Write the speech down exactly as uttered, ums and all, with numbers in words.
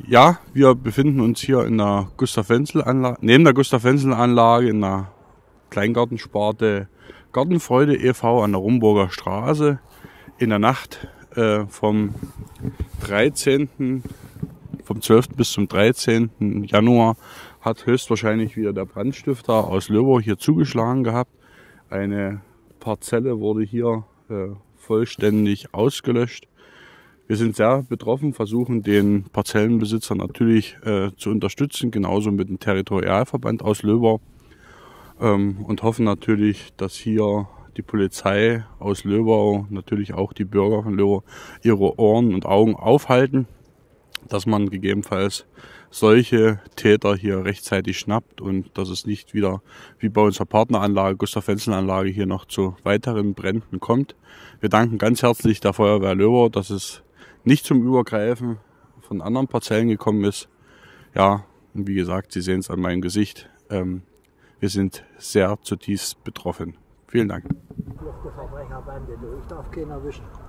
Ja, wir befinden uns hier in der Gustav-Wenzel-Anlage, neben der Gustav-Wenzel-Anlage in der Kleingartensparte Gartenfreude e V an der Rumburger Straße. In der Nacht äh, vom dreizehnten vom zwölften bis zum dreizehnten Januar hat höchstwahrscheinlich wieder der Brandstifter aus Löbau hier zugeschlagen gehabt. Eine Parzelle wurde hier äh, vollständig ausgelöscht. Wir sind sehr betroffen, versuchen den Parzellenbesitzer natürlich äh, zu unterstützen, genauso mit dem Territorialverband aus Löbau ähm, und hoffen natürlich, dass hier die Polizei aus Löbau, natürlich auch die Bürger von Löbau, ihre Ohren und Augen aufhalten, dass man gegebenenfalls solche Täter hier rechtzeitig schnappt und dass es nicht wieder wie bei unserer Partneranlage, Gustav-Wenzel-Anlage, hier noch zu weiteren Bränden kommt. Wir danken ganz herzlich der Feuerwehr Löbau, dass es nicht zum Übergreifen von anderen Parzellen gekommen ist. Ja, und wie gesagt, Sie sehen es an meinem Gesicht. Ähm, wir sind sehr zutiefst betroffen. Vielen Dank. Fluchte Verbrecherbande, ich darf keinen erwischen.